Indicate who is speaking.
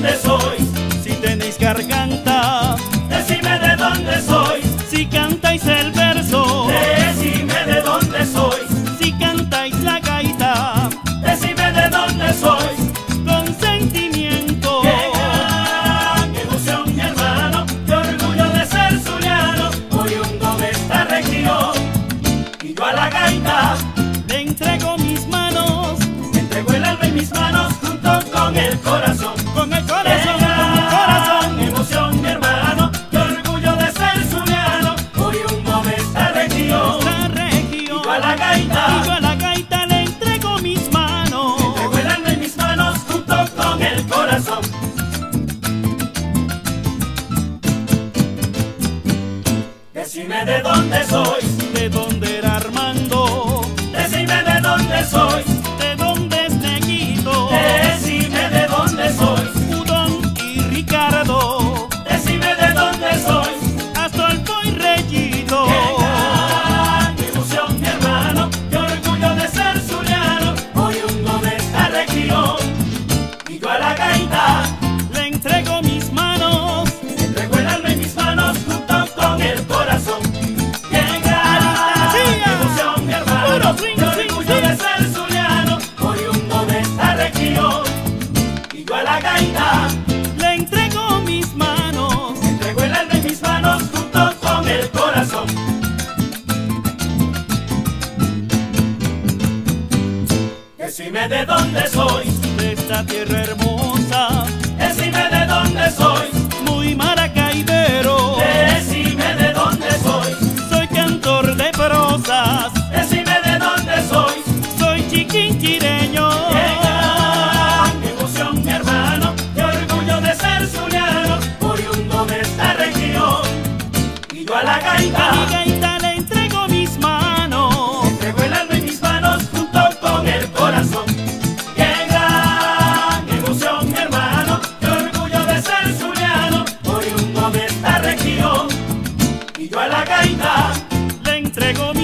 Speaker 1: dónde sois.
Speaker 2: Si tenéis garganta,
Speaker 1: Decime de dónde sois.
Speaker 2: si cantáis el verso,
Speaker 1: Decime de dónde sois.
Speaker 2: si cantáis la gaita,
Speaker 1: Decime de dónde sois.
Speaker 2: con sentimiento.
Speaker 1: Qué gran ilusión, mi hermano, qué orgullo de ser zuliano, oriundo de esta región. Y yo a la gaita
Speaker 2: Le entrego mis manos,
Speaker 1: entrego el alma y mis manos junto con el corazón.
Speaker 2: con el
Speaker 1: Qué
Speaker 2: corazón, con mi
Speaker 1: gran
Speaker 2: corazón.
Speaker 1: emoción, mi hermano, qué orgullo de ser zuliano, oriundo de esta región.
Speaker 2: La región.
Speaker 1: Y yo a la gaita
Speaker 2: Y yo a la gaita le entrego mis manos.
Speaker 1: entrego el alma y mis manos junto con el corazón. Decime de dónde sois.
Speaker 2: ¿De dónde era Armando?
Speaker 1: Decime de dónde sois.
Speaker 2: ¿De dónde es Neguito?
Speaker 1: Decime de dónde sois.
Speaker 2: Udón y Ricardo,
Speaker 1: Decime de dónde sois.
Speaker 2: Astolfo y Reyito.
Speaker 1: Qué gran ilusión, mi hermano, qué orgullo de ser zuliano, oriundo de esta región. Y yo a la gaita
Speaker 2: Le entrego mis manos.
Speaker 1: entrego el alma y mis manos junto con el corazón. Qué gran ilusión, mi hermano,
Speaker 2: Puro swing,
Speaker 1: qué
Speaker 2: swing,
Speaker 1: orgullo de ser zuliano, oriundo de esta región. Y yo a la gaita
Speaker 2: Le entrego mis manos.
Speaker 1: entrego el alma y mis manos junto con el corazón. Decime de dónde sois.
Speaker 2: De esta tierra hermosa,
Speaker 1: Decime de dónde sois.
Speaker 2: muy maracaibero.
Speaker 1: Decime de dónde sois.
Speaker 2: Soy cantor de prosas,
Speaker 1: Decime de dónde sois.
Speaker 2: soy chiquinquireño.
Speaker 1: Qué gran emoción, mi hermano, qué orgullo de ser zuliano, oriundo de esta región. Y yo a la
Speaker 2: A mi
Speaker 1: gaita
Speaker 2: gaita le entrego mis manos.
Speaker 1: entrego el alma y mis manos junto con el corazón. Qué gran emoción, mi hermano, qué orgullo de ser zuliano, oriundo de esta región. Y yo a la gaita
Speaker 2: Le entrego mis